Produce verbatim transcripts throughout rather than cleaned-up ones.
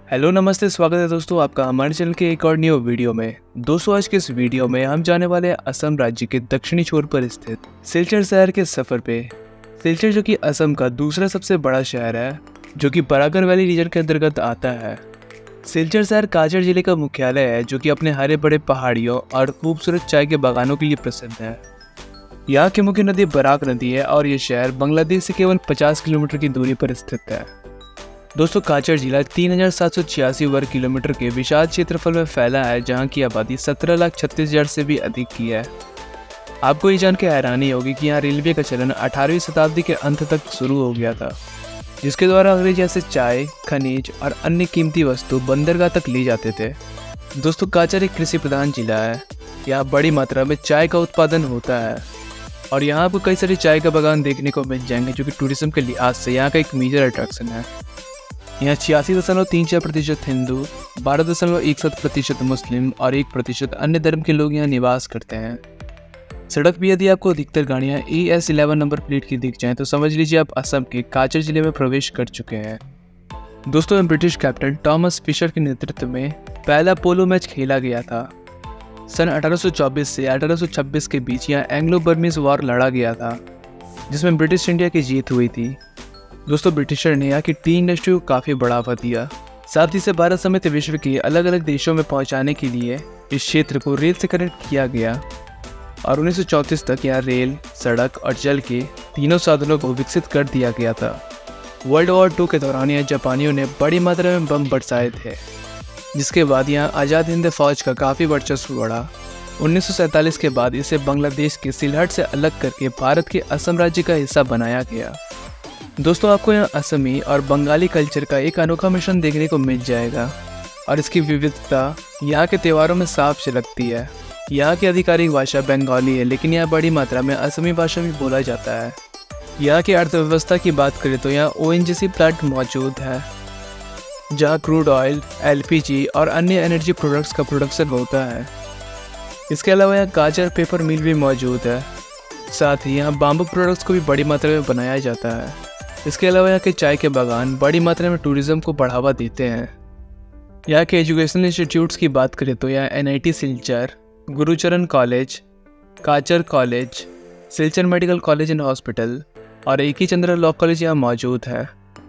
Hello नमस्ते, स्वागत है दोस्तों आपका हमारे चैनल के एक और न्यू वीडियो में। दोस्तों आज के इस वीडियो में हम जाने वाले हैं असम राज्य के दक्षिणी छोर पर स्थित सिलचर शहर के सफर पे। सिलचर जो कि असम का दूसरा सबसे बड़ा शहर है, जो कि बराकर वैली रीजन के अंतर्गत आता है। सिलचर शहर काचर जिले का मुख्यालय है, जो कि अपने हरे बड़े पहाड़ियों और खूबसूरत चाय के बागानों के लिए प्रसिद्ध है। यहाँ की मुख्य नदी बराक नदी है और ये शहर बांग्लादेश से केवल पचास किलोमीटर की दूरी पर स्थित है। दोस्तों काचर जिला तीन हजार सात सौ छियासी वर्ग किलोमीटर के विशाल क्षेत्रफल में फैला है, जहाँ की आबादी सत्रह लाख छत्तीस हजार से भी अधिक की है। आपको ये जान के हैरानी होगी कि यहाँ रेलवे का चलन अठारहवीं शताब्दी के अंत तक शुरू हो गया था, जिसके द्वारा अंग्रेज जैसे चाय, खनिज और अन्य कीमती वस्तु बंदरगाह तक ले जाते थे। दोस्तों काचर एक कृषि प्रधान जिला है। यहाँ बड़ी मात्रा में चाय का उत्पादन होता है और यहाँ आपको कई सारे चाय का बागान देखने को मिल जाएंगे, जो कि टूरिज्म के लिहाज से यहाँ का एक मेजर अट्रैक्शन है। यहाँ छियासी दशमलव तीन चार प्रतिशत हिंदू, बारह दशमलव इकसठ प्रतिशत मुस्लिम और एक प्रतिशत अन्य धर्म के लोग यहाँ निवास करते हैं। सड़क भी यदि आपको अधिकतर गाड़ियाँ E S eleven number plate की दिख जाएं तो समझ लीजिए आप असम के काचर जिले में प्रवेश कर चुके हैं। दोस्तों ब्रिटिश कैप्टन थॉमस फिशर के नेतृत्व में पहला पोलो मैच खेला गया था। सन अठारह सौ चौबीस से अठारह सौ छब्बीस के बीच यहाँ एंग्लो बर्मीज वॉर लड़ा गया था, जिसमें ब्रिटिश इंडिया की जीत हुई थी। दोस्तों ब्रिटिशर ने यहाँ की टी इंडस्ट्री को काफ़ी बढ़ावा दिया। साथ ही से भारत समेत विश्व के अलग अलग देशों में पहुँचाने के लिए इस क्षेत्र को रेल से कनेक्ट किया गया और उन्नीस सौ चौंतीस तक यहाँ रेल, सड़क और जल के तीनों साधनों को विकसित कर दिया गया था। वर्ल्ड वॉर टू के दौरान यहाँ जापानियों ने बड़ी मात्रा में बम बरसाए थे, जिसके बाद यहाँ आज़ाद हिंद फौज का काफ़ी वर्चस्व बढ़ा। उन्नीस सौ सैंतालीस के बाद इसे बांग्लादेश के सिलहट से अलग करके भारत के असम राज्य का हिस्सा बनाया गया। दोस्तों आपको यहाँ असमी और बंगाली कल्चर का एक अनोखा मिश्रण देखने को मिल जाएगा और इसकी विविधता यहाँ के त्योहारों में साफ झलकती है। यहाँ की आधिकारिक भाषा बंगाली है, लेकिन यहाँ बड़ी मात्रा में असमी भाषा भी बोला जाता है। यहाँ की अर्थव्यवस्था की बात करें तो यहाँ ओ एन जी सी प्लांट मौजूद है, जहाँ crude oil, L P G और अन्य एनर्जी प्रोडक्ट्स का प्रोडक्शन होता है। इसके अलावा यहाँ काचर पेपर मिल भी मौजूद है। साथ ही यहाँ बाम्बू प्रोडक्ट्स को भी बड़ी मात्रा में बनाया जाता है। इसके अलावा यहाँ के चाय के बागान बड़ी मात्रा में टूरिज्म को बढ़ावा देते हैं। यहाँ के एजुकेशनल इंस्टीट्यूट्स की बात करें तो यहाँ N I T Silchar, Gurucharan college, Cachar college, Silchar medical college and hospital और एक ही चंद्रा लॉ कॉलेज यहाँ मौजूद है।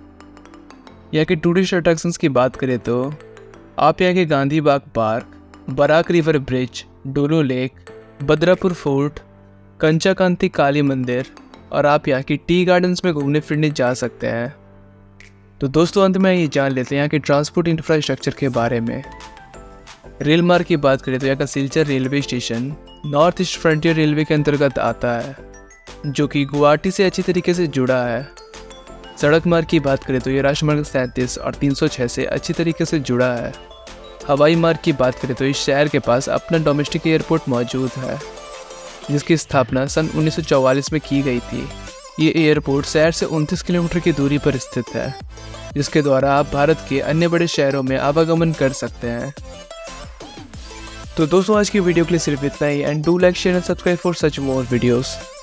यहाँ के टूरिस्ट अट्रैक्शंस की बात करें तो आप यहाँ के Gandhi Bagh park, Barak river bridge, Dolu lake, Badarpur fort, Kanchakanti Kali मंदिर और आप यहाँ की टी गार्डन्स में घूमने फिरने जा सकते हैं। तो दोस्तों अंत में ये जान लेते हैं यहाँ के ट्रांसपोर्ट इंफ्रास्ट्रक्चर के बारे में। रेल मार्ग की बात करें तो यहाँ का Silchar railway station north east frontier railway के अंतर्गत आता है, जो कि गुवाहाटी से अच्छी तरीके से जुड़ा है। सड़क मार्ग की बात करें तो ये राष्ट्रमार्ग सैंतीस और तीन सौ छः से अच्छी तरीके से जुड़ा है। हवाई मार्ग की बात करें तो इस शहर के पास अपना डोमेस्टिक एयरपोर्ट मौजूद है, जिसकी स्थापना सन उन्नीस सौ चौवालीस में की गई थी। ये एयरपोर्ट शहर से उनतीस किलोमीटर की दूरी पर स्थित है, जिसके द्वारा आप भारत के अन्य बड़े शहरों में आवागमन कर सकते हैं। तो दोस्तों आज की वीडियो के लिए सिर्फ इतना ही। And do like, share and subscribe for such more videos.